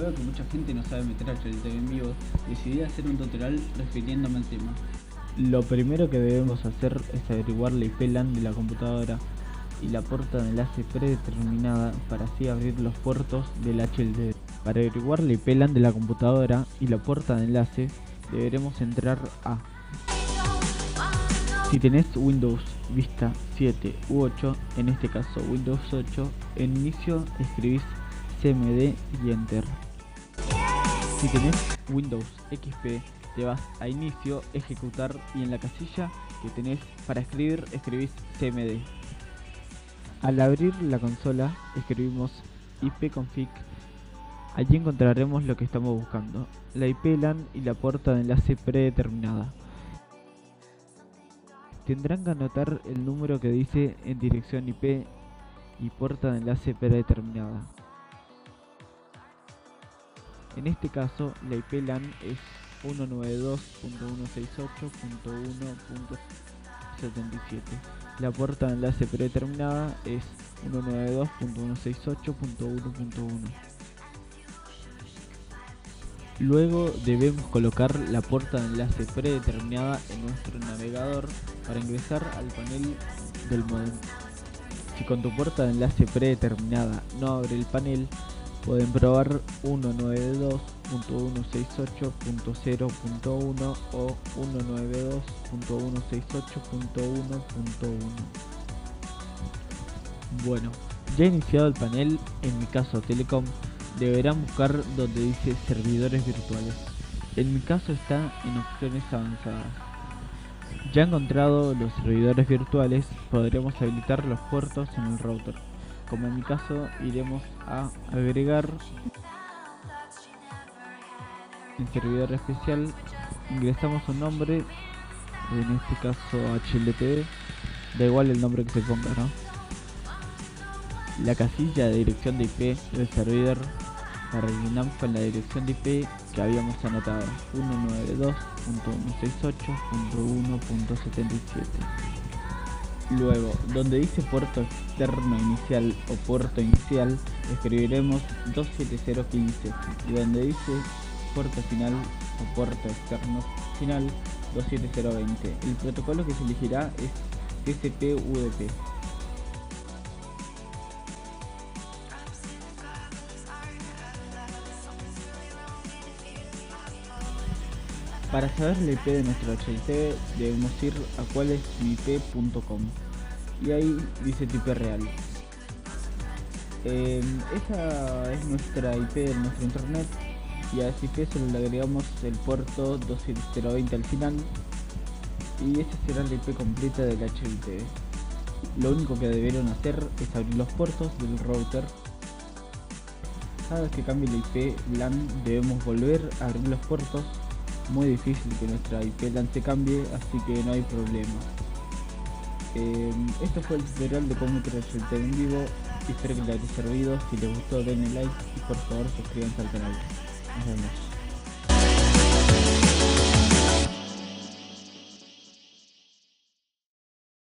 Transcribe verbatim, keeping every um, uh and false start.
veo que mucha gente no sabe meter H L T V en vivo, decidí hacer un tutorial refiriéndome al tema. Lo primero que debemos hacer es averiguar la I P LAN de la computadora y la puerta de enlace predeterminada para así abrir los puertos del H L T V. Para averiguar la I P LAN de la computadora y la puerta de enlace deberemos entrar a... Si tenés Windows Vista siete u ocho, en este caso Windows ocho, en inicio escribís C M D y Enter. Si tenés Windows X P, te vas a inicio, ejecutar y en la casilla que tenés para escribir escribís C M D. Al abrir la consola escribimos ipconfig. Allí encontraremos lo que estamos buscando, la I P LAN y la puerta de enlace predeterminada. Tendrán que anotar el número que dice en dirección I P y puerta de enlace predeterminada. En este caso, la I P LAN es ciento noventa y dos punto ciento sesenta y ocho punto uno punto setenta y siete. La puerta de enlace predeterminada es ciento noventa y dos punto ciento sesenta y ocho punto uno punto uno. Luego debemos colocar la puerta de enlace predeterminada en nuestro navegador para ingresar al panel del modem. Si con tu puerta de enlace predeterminada no abre el panel, pueden probar ciento noventa y dos punto ciento sesenta y ocho punto cero punto uno o ciento noventa y dos punto ciento sesenta y ocho punto uno punto uno. Bueno, ya iniciado el panel, en mi caso Telecom, deberán buscar donde dice servidores virtuales. En mi caso está en opciones avanzadas. Ya encontrado los servidores virtuales, podremos habilitar los puertos en el router. Como en mi caso, iremos a agregar en servidor especial, ingresamos un nombre, en este caso H L T V, da igual el nombre que se ponga, ¿no? La casilla de dirección de I P del servidor, la rellenamos con la dirección de I P que habíamos anotado, ciento noventa y dos punto ciento sesenta y ocho punto uno punto setenta y siete. Luego, donde dice puerto externo inicial o puerto inicial, escribiremos dos siete cero uno cinco, y donde dice puerto final o puerto externo final, dos siete cero dos cero. El protocolo que se elegirá es T C P U D P. Para saber la I P de nuestro H L T V debemos ir a cuál es mi I P punto com y ahí dice tu I P real. Eh, esa es nuestra I P de nuestro internet y a esa I P solo le agregamos el puerto dos siete cero dos cero al final y esa será la I P completa del H L T V. Lo único que deberán hacer es abrir los puertos del router. Cada vez que cambie la I P LAN debemos volver a abrir los puertos. Muy difícil que nuestra I P LAN se cambie, así que no hay problema. Eh, esto fue el tutorial de cómo meter H L T V en vivo. Espero que les haya servido. Si les gustó denle like y por favor suscríbanse al canal. Nos vemos.